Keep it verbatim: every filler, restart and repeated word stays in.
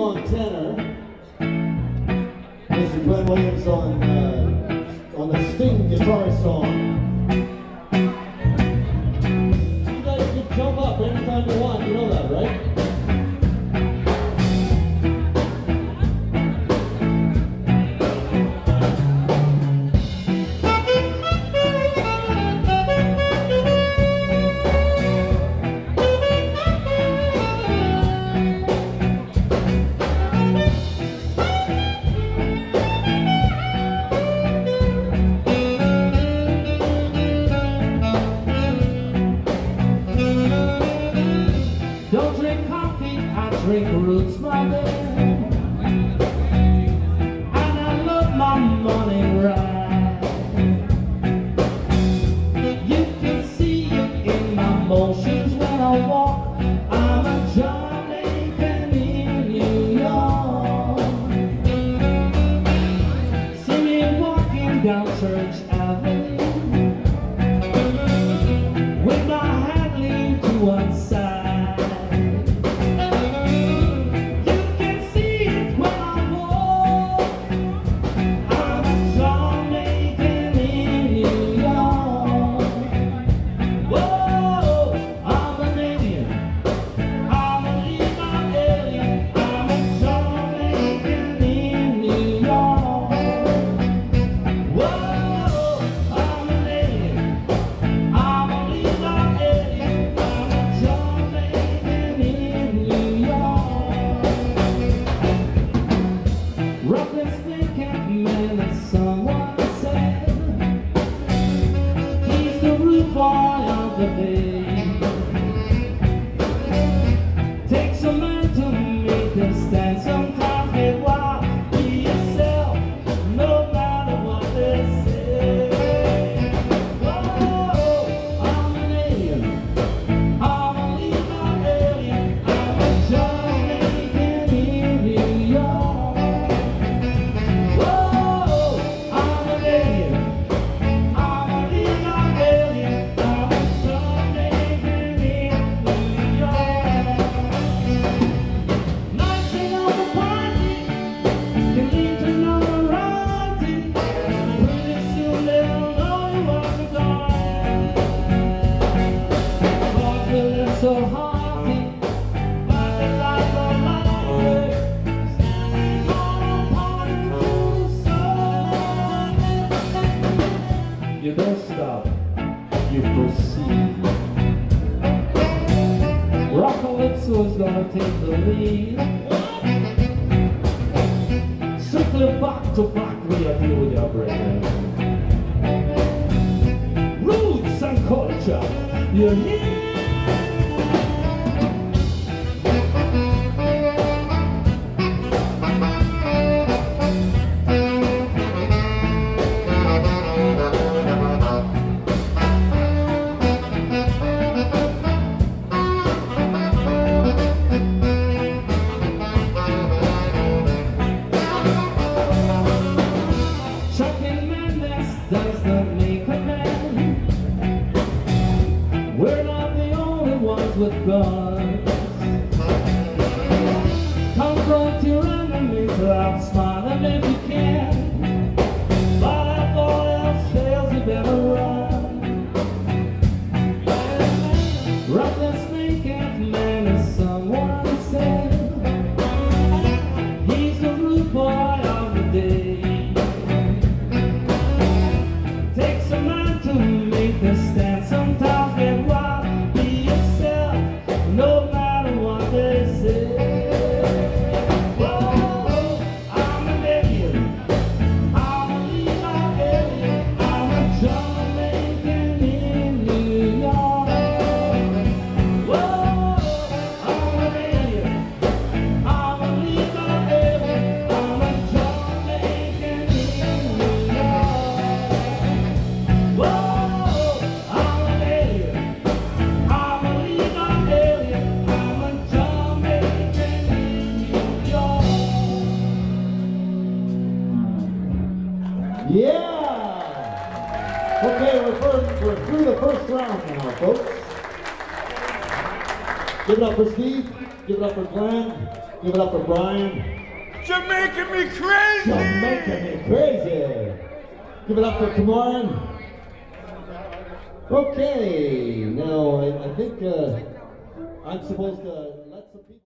on tenor, Mister Glenn Williams on uh, on the Sting guitar song. You guys can jump up anytime you want. You know that, right? Drink roots, my baby, and I love my morning ride. You can see it in my motions when I walk. I'm a Jamaican in New York. See me walking down Church Avenue with my hand leaned to one side. Someone said he's the rude boy of the bay. Takes a man to make them stand. Sometimes get wild, be yourself, no matter what they say. Oh, I'm an alien, I'm a legal alien, I'm a Jamaican in New York. So hearty, but the life of life, you don't stop, you proceed. Rockalypso is gonna take the lead. Strictly back to back, we are dealing with your brain. Roots and culture, you're here. Does not make a man. We're not the only ones with guns. Confront your enemies without smiling if you can. But if all else fails, you better run. Rattlesnake man is someone said. He's the rude boy of the day. The stand, sometimes get wild, be yourself, no matter what they say. Whoa, I'm an alien, I'm a legal alien, I'm a Jamaican in New York. Whoa, I'm an alien, I'm a legal alien, I'm a Jamaican in New York. Whoa. Yeah! Okay, we're, first, we're through the first round now, folks. Give it up for Steve. Give it up for Glenn. Give it up for Brian. You're making me crazy! You're making me crazy. Give it up for Cameron. Okay, now I, I think uh, I'm supposed to let some people.